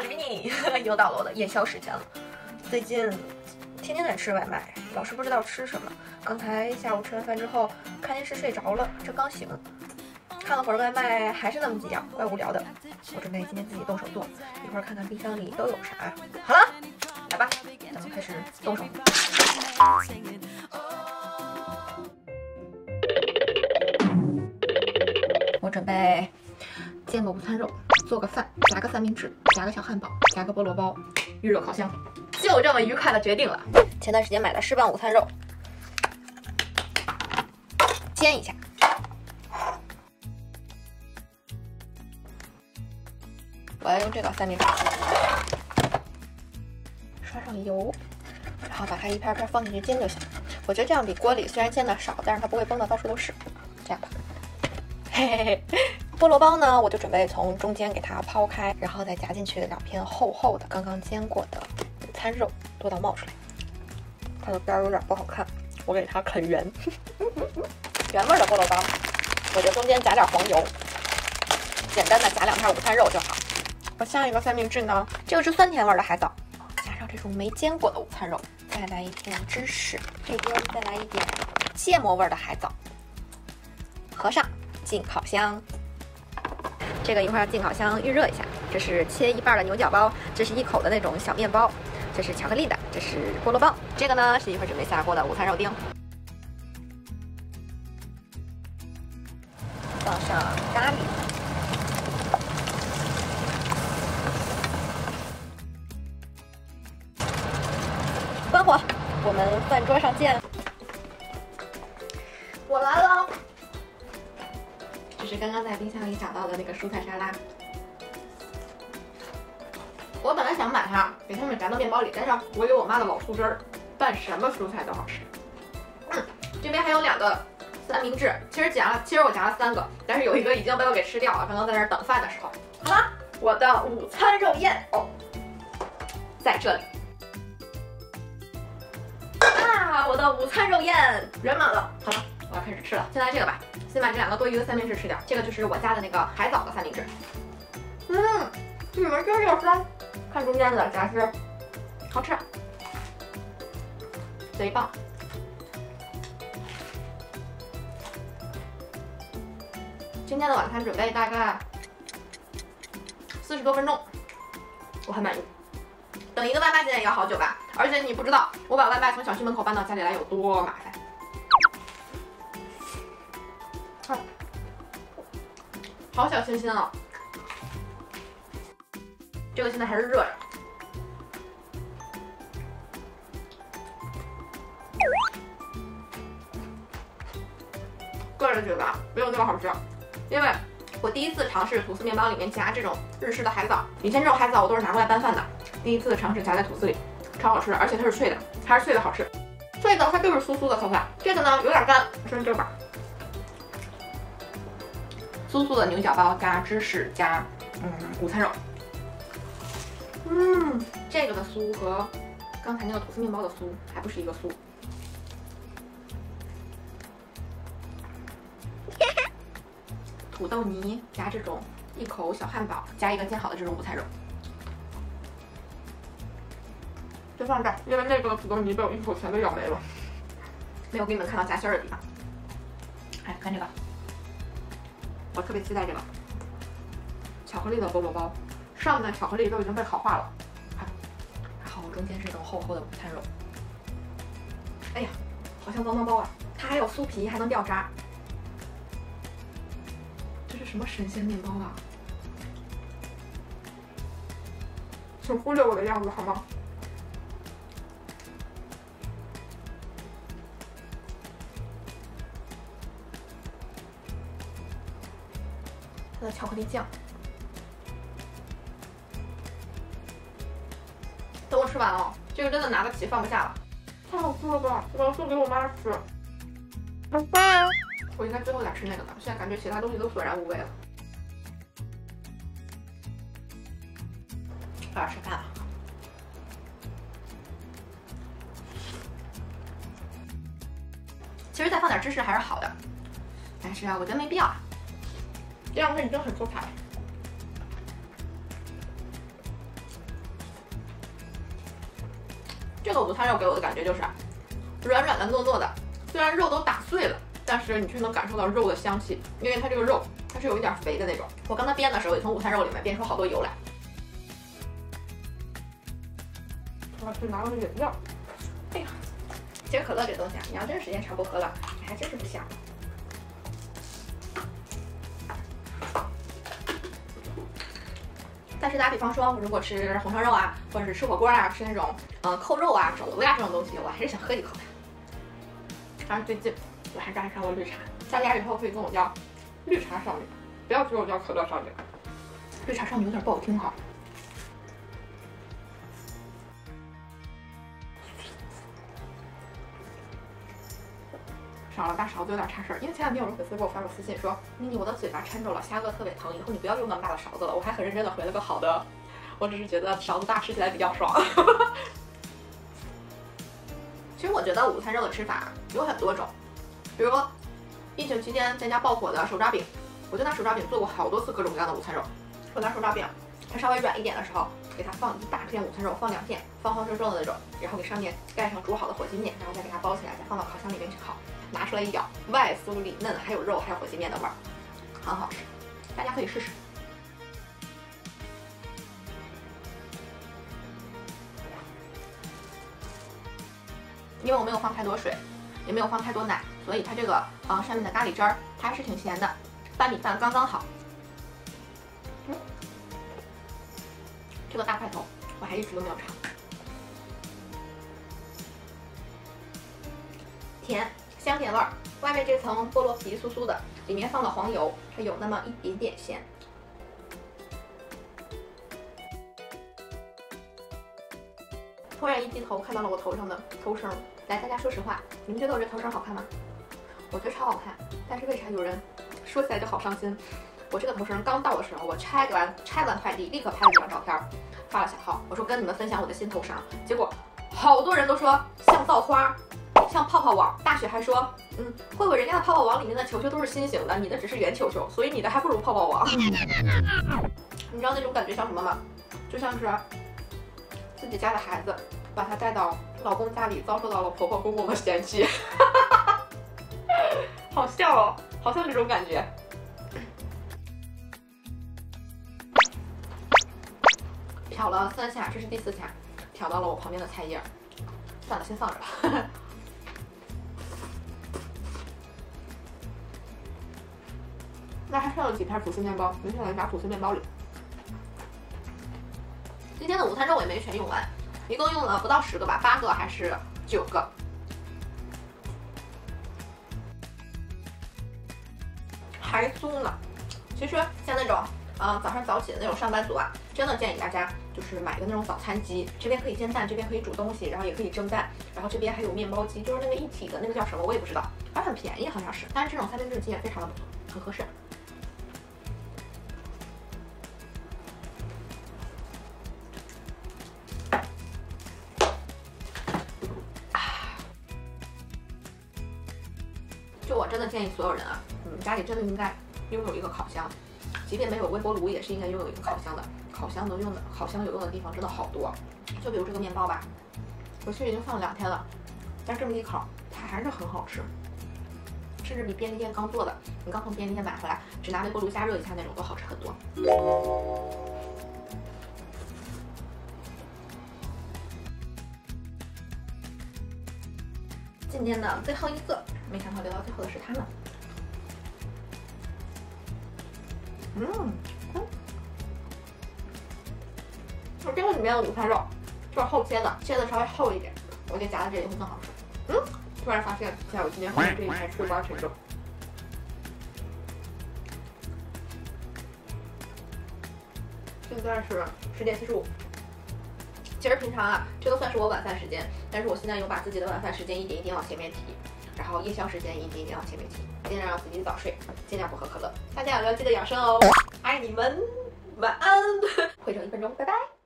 是你，又到了我的夜宵时间了。最近天天在吃外卖，老是不知道吃什么。刚才下午吃完饭之后，看电视睡着了，这刚醒，看了会儿外卖，还是那么几样，怪无聊的。我准备今天自己动手做，一会儿看看冰箱里都有啥。好了，来吧，咱们开始动手。我准备煎个午餐肉，做个饭，夹个三明治，夹个小汉堡，夹个菠萝包，预热烤箱，就这么愉快的决定了。前段时间买的湿棒午餐肉，煎一下，我要用这个三明治，刷上油，然后把它一片片放进去煎就行。我觉得这样比锅里虽然煎的少，但是它不会崩的到处都是。这样吧，嘿嘿嘿。菠萝包呢，我就准备从中间给它抛开，然后再夹进去2片厚厚的刚刚煎过的午餐肉，多到冒出来。它的边有点不好看，我给它啃圆。原味的菠萝包，我就中间夹点黄油，简单的夹2片午餐肉就好。我下一个三明治呢，这个是酸甜味的海藻，加上这种没煎过的午餐肉，再来一片芝士，这边再来一点芥末味的海藻，合上进烤箱。这个一会儿要进烤箱预热一下。这是切一半的牛角包，这是1口的那种小面包，这是巧克力的，这是菠萝包。这个呢是一会儿准备下锅的午餐肉丁。放上咖喱，关火，我们饭桌上见。我来了。这是刚刚在冰箱里找到的那个蔬菜沙拉。我本来想把它给它们夹到面包里，但是我有我妈的老素汁儿，拌什么蔬菜都好吃。这边还有2个三明治，其实我夹了3个，但是有一个已经被我给吃掉了，刚刚在那儿等饭的时候。好啦，我的午餐肉宴在这里。啊，我的午餐肉宴圆满了。好了，我要开始吃了。先来这个吧，先把这2个多余的三明治吃掉。这个就是我家的那个海藻的三明治。你们吃这个酸，看中间的夹丝，好吃，贼棒。今天的晚餐准备大概40多分钟，我很满意。等一个外卖现在也要好久吧，而且你不知道我把外卖从小区门口搬到家里来有多麻烦。好小清新哦。这个现在还是热着。个人觉得没有那么好吃，因为我第一次尝试吐司面包里面夹这种日式的海藻，以前这种海藻我都是拿过来拌饭的，第一次尝试夹在吐司里，超好吃，而且它是脆的，还是脆的好吃。脆的它就是酥酥的口感，这个呢有点干，吃这把。酥酥的牛角包加芝士加午餐肉。这个的酥和刚才那个吐司面包的酥还不是一个酥。土豆泥加这种1口小汉堡，加一个煎好的这种午餐肉，就放这儿，因为那个土豆泥被我1口全都咬没了，没有给你们看到夹心儿的地方。哎，看这个，我特别期待这个巧克力的菠萝包。上面的巧克力都已经被烤化了，看，然后中间是这种厚厚的午餐肉。哎呀，好像脏脏包啊！它还有酥皮，还能掉渣。这是什么神仙面包啊？请忽略我的样子好吗？它的巧克力酱。等我吃完了，这个真的拿得起放不下了，太好吃了吧！我要送给我妈吃。我应该最后再吃那个的，现在感觉其他东西都索然无味了。有点吃饭了。其实再放点芝士还是好的，但是啊，我觉得没必要啊。这样它已经很出彩了。 这个午餐肉给我的感觉就是软软的、糯糯的，虽然肉都打碎了，但是你却能感受到肉的香气，因为它这个肉它是有一点肥的那种。我刚才煸的时候也从午餐肉里面煸出好多油来。我去拿个饮料。哎呀，其实可乐这东西啊，你要真是时间长不喝了，你还真是不香。但是打比方说，如果吃红烧肉啊，或者是吃火锅啊，吃那种扣肉啊、肘子呀这种东西，我还是想喝一口的。但是最近我还是爱上了绿茶，大家以后可以跟我叫绿茶少女，不要只有叫可乐少女。绿茶少女有点不好听哈。少了大勺子有点差事儿，因为前两天有粉丝给我发过私信说，妮妮我的嘴巴抻着了，下颚特别疼，以后你不要用那么大的勺子了。我还很认真的回了个好的，我只是觉得勺子大吃起来比较爽。其实我觉得午餐肉的吃法有很多种，比如疫情期间在家爆火的手抓饼，我就拿手抓饼做过好多次各种各样的午餐肉。我拿手抓饼，它稍微软一点的时候，给它放一大片午餐肉，放2片，方方正正的那种，然后给上面盖上煮好的火鸡面，然后再给它包起来，再放到烤箱里面去烤。拿出来一咬，外酥里嫩，还有肉，还有火鸡面的味儿，很好吃，大家可以试试。因为我没有放太多水，也没有放太多奶，所以它这个上面的咖喱汁儿它还是挺咸的，拌米饭刚刚好。这个大块头我还一直都没有尝。甜。香甜味儿，外面这层菠萝皮酥酥的，里面放了黄油，它有那么一点点咸。突然一低头看到了我头上的头绳，来，大家说实话，你们觉得我这头绳好看吗？我觉得超好看，但是为啥有人说起来就好伤心？我这个头绳刚到的时候，我拆完快递，立刻拍了几张照片，发了小号，我说跟你们分享我的新头绳，结果好多人都说像造花。像泡泡网，大雪还说，慧慧人家的泡泡网里面的球球都是心形的，你的只是圆球球，所以你的还不如泡泡网。你知道那种感觉像什么吗？就像是自己家的孩子，把他带到老公家里，遭受到了婆婆公公的嫌弃，好笑哦，好像这种感觉。挑了3下，这是第4下，挑到了我旁边的菜叶，算了，先放着吧。那还剩了几片吐司面包，留下来炸吐司面包里。今天的午餐肉我也没全用完，一共用了不到10个吧，8个还是9个。还酥呢。其实像那种早上早起的那种上班族啊，真的建议大家就是买个那种早餐机，这边可以煎蛋，这边可以煮东西，然后也可以蒸蛋，然后这边还有面包机，就是那个一体的那个叫什么我也不知道，而很便宜好像是，但是这种3明治机也非常的不错，很合适。就我真的建议所有人啊，家里真的应该拥有一个烤箱，即便没有微波炉，也是应该拥有一个烤箱的。烤箱有用的地方真的好多，就比如这个面包吧，我其实已经放了2天了，但这么一烤，它还是很好吃，甚至比便利店刚做的，你刚从便利店买回来，只拿微波炉加热一下那种都好吃很多。今天的最后一个，没想到留到最后的是它们。我这个里面的午餐肉就是厚切的，切的稍微厚一点，我觉得夹在这里会更好吃。突然发现，在我今天喝的这一盘桂花陈肉，现在是10点45。其实平常啊，这个算是我晚饭时间，但是我现在有把自己的晚饭时间一点一点往前面提，然后夜宵时间一点一点往前面提，尽量让自己早睡，尽量不喝可乐。大家也要记得养生哦，爱你们，晚安。会整1分钟，拜拜。